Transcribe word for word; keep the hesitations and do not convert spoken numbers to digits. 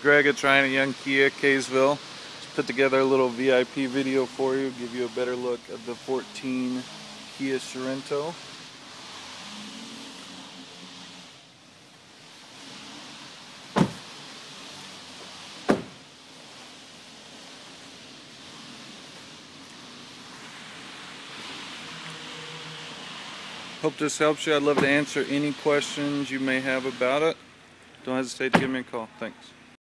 Greg at Trying a Young Kia, Kaysville. Just put together a little V I P video for you, give you a better look of the fourteen Kia Sorento. Hope this helps you. I'd love to answer any questions you may have about it. Don't hesitate to give me a call. Thanks.